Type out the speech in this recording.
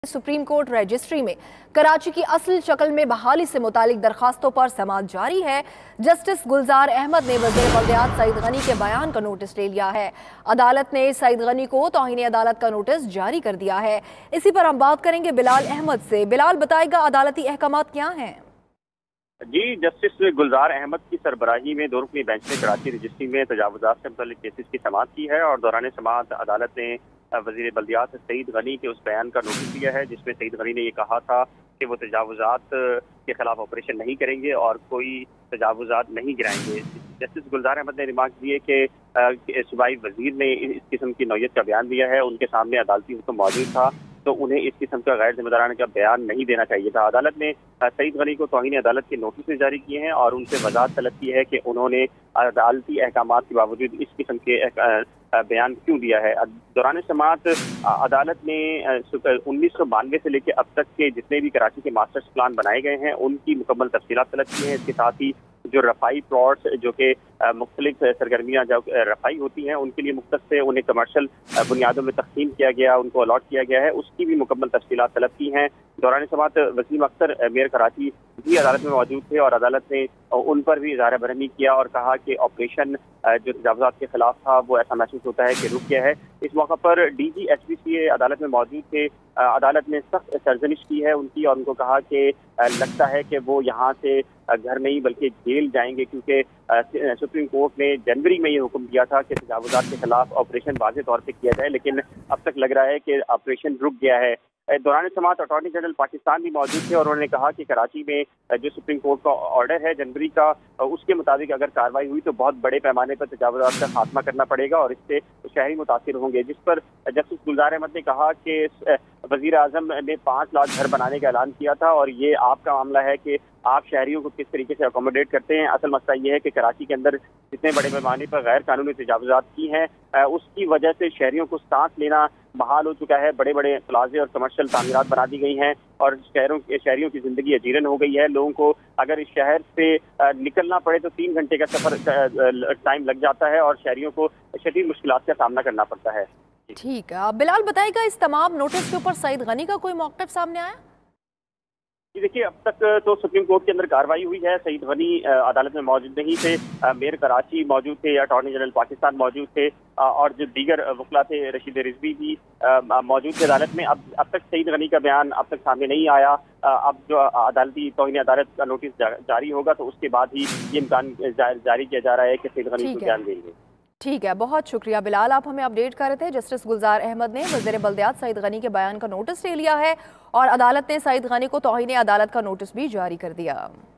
Supreme court registry में कराची की असल शक्ल में बहाली से मुतालिक दरखास्तों पर समाअत जारी है। जस्टिस गुलजार अहमद ने वज़ीर बल्दियात सईद गनी के बयान का नोटिस ले लिया है। अदालत ने सईद गनी को तौहीन अदालत का नोटिस जारी कर दिया है। इसी पर हम बात करेंगे बिलाल अहमद से। बिलाल, बताएगा अदालती अहकामात क्या हैं? जी, जस्टिस गुलजार अहमद की सरबराही में 2 रुकनी बेंच ने कराची रजिस्ट्री में तजावुजात से मुताल्लिक केसेस की समाअत की है और दौरान समाअत अदालत ने वज़ीर बल्दियात सईद गनी के उस बयान का नोटिस दिया है जिसमें सईद गनी ने ये कहा था कि वो तजावुजात के खिलाफ ऑपरेशन नहीं करेंगे और कोई तजावुजात नहीं गिराएंगे। जस्टिस गुलजार अहमद ने रिमार्क दिए कि सूबाई वजीर ने इस किस्म की नौयत का बयान दिया है, उनके सामने अदालती हुक्म मौजूद था तो उन्हें इस किस्म का गैर जिम्मेदाराना का बयान नहीं देना चाहिए था। अदालत ने सईद गनी को तौहीन अदालत के नोटिस जारी किए हैं और उनसे वजाहत तलब की है कि उन्होंने अदालती अहकामात के बावजूद इस किस्म के बयान क्यों दिया है। दौरान समाअत अदालत ने 1992 से लेकर अब तक के जितने भी कराची के मास्टर्स प्लान बनाए गए हैं उनकी मुकम्मल तफसीलात तलब की हैं। इसके साथ ही जो रफाई प्लॉट्स जो कि मुख्तलिफ सरगर्मियाँ जब रफाई होती हैं उनके लिए मुख्तस से उन्हें कमर्शल बुनियादों में तकसीम किया गया, उनको अलॉट किया गया है, उसकी भी मुकम्मल तफसीलात तलब की हैं। दौरान समाअत वसीम अख्तर मेयर कराची भी अदालत में मौजूद थे और अदालत ने उन पर भी इज़हार बरहमी किया और कहा कि ऑपरेशन जो तजावुजात के खिलाफ था वो ऐसा महसूस होता है कि रुक गया है। इस मौका पर DG HPCA अदालत में मौजूद थे। अदालत ने सख्त सरजनिश की है उनकी और उनको कहा कि लगता है कि वो यहाँ से घर नहीं बल्कि जेल जाएंगे क्योंकि सुप्रीम कोर्ट ने जनवरी में ये हुक्म दिया था कि तजावुजात के खिलाफ ऑपरेशन वाज़ेह तौर पर किया जाए, लेकिन अब तक लग रहा है कि ऑपरेशन रुक गया है। दौरान समाअत अटॉर्नी जनरल पाकिस्तान भी मौजूद थे और उन्होंने कहा कि कराची में जो सुप्रीम कोर्ट का ऑर्डर है जनवरी का, उसके मुताबिक अगर कार्रवाई हुई तो बहुत बड़े पैमाने पर तजावुजात का खात्मा करना पड़ेगा और इससे शहरी मुतासिर होंगे। जिस पर जस्टिस गुलजार अहमद ने कहा कि वज़ीर आज़म ने 5 लाख घर बनाने का ऐलान किया था और ये आपका मामला है कि आप शहरियों को किस तरीके से अकोमोडेट करते हैं। असल मसला ये है कि कराची के अंदर जितने बड़े पैमाने पर गैर कानूनी तजावुजात की हैं उसकी वजह से शहरियों को सांस लेना बहाल हो चुका है। बड़े बड़े प्लाजे और कमर्शियल तामीरात बना दी गई हैं और शहरियों की जिंदगी अजीरन हो गई है। लोगों को अगर इस शहर से निकलना पड़े तो 3 घंटे का सफर टाइम लग जाता है और शहरियों को शदीद मुश्किलात का सामना करना पड़ता है। ठीक है, बिलाल बताएगा इस तमाम नोटिस के ऊपर सईद गनी का कोई मौक़िफ़ सामने आया? देखिए, अब तक तो सुप्रीम कोर्ट के अंदर कार्रवाई हुई है। सईद गनी अदालत में मौजूद नहीं थे, मेयर कराची मौजूद थे, अटॉर्नी जनरल पाकिस्तान मौजूद थे और जो दीगर वकला थे रशीद रिजवी भी मौजूद थे अदालत में। अब तक सईद गनी का बयान अब तक सामने नहीं आया। अब जो अदालती तौहीन अदालत का नोटिस जारी होगा तो उसके बाद ही ये इम्कान जारी किया जा रहा है कि सईद गनी को बयान देंगे। ठीक है, बहुत शुक्रिया बिलाल, आप हमें अपडेट कर रहे थे। जस्टिस गुलजार अहमद ने वज़ीर बल्दियात सईद गनी के बयान का नोटिस ले लिया है और अदालत ने सईद गनी को तौहीन अदालत का नोटिस भी जारी कर दिया।